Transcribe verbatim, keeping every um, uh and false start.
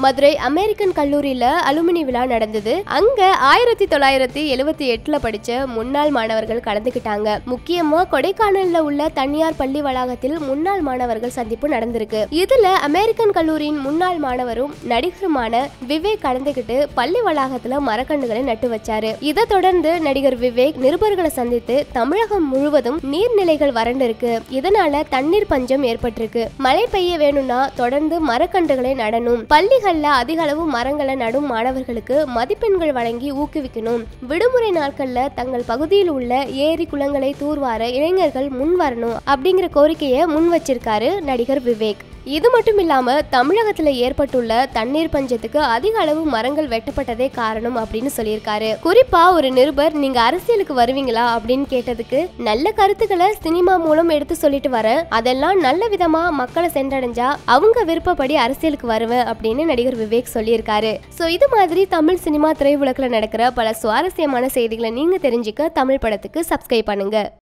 Madurai American கல்லூரியில alumni விழா நடந்தது. அங்க ஆயிரத்தி தொள்ளாயிரத்தி எழுபத்தி எட்டுல படிச்ச முன்னாள் மாணவர்கள் கலந்துகிட்டாங்க. முக்கியமா கொடைக்கானல்ல உள்ள தனியார் பள்ளி வளாகத்தில் முன்னாள் மாணவர்கள் சந்திப்பு நடந்திருக்கு. இதுல அமெரிக்கன் கல்லூரியின் முன்னாள் மாணவரும் நடிகருமான விவேக் கலந்துகிட்டு பள்ளி வளாகத்துல மரக்கன்றுகளை நட்டு வச்சாரு. இதை தொடர்ந்து நடிகர் விவேக் நிருபர்களை சந்தித்து தமிழகம் முழுவதும் நீர்நிலைகள் வறண்டு இருக்கு, இதனால தண்ணீர் பஞ்சம் ஏற்பட்டிருக்கு, மழை பெய்ய வேணும்னா தொடர்ந்து மரக்கன்றுகளை நடணும், பள்ளிகள்ல அதிக அளவு மரங்களை நடும் மாணவர்களுக்கு மதிப்பெண்கள் வழங்கி ஊக்குவிக்கணும், விடுமுறை நாட்கள்ல தங்கள் பகுதியில் உள்ள ஏரி குளங்களை தூர்வார இளைஞர்கள் முன் வரணும் அப்படிங்கிற கோரிக்கையை முன் வச்சிருக்காரு நடிகர் விவேக். இது மட்டும் இல்லாம தமிழகத்துல ஏற்பட்டுள்ள தண்ணீர் பஞ்சத்துக்கு அதிக அளவு மரங்கள் வெட்டப்பட்டதே காரணம் அப்படின்னு சொல்லியிருக்காரு. குறிப்பா ஒரு நிருபர் நீங்க அரசியலுக்கு வருவீங்களா அப்படின்னு கேட்டதுக்கு நல்ல கருத்துக்களை சினிமா மூலம் எடுத்து சொல்லிட்டு வர, அதெல்லாம் நல்ல விதமா மக்களை சென்றடைஞ்சா அவங்க விருப்பப்படி அரசியலுக்கு வருவேன் அப்படின்னு நடிகர் விவேக் சொல்லியிருக்காரு. சோ இது மாதிரி தமிழ் சினிமா திரையுலகில் நடக்கிற பல சுவாரஸ்யமான செய்திகளை நீங்க தெரிஞ்சுக்க தமிழ் படத்துக்கு சப்ஸ்கிரைப் பண்ணுங்க.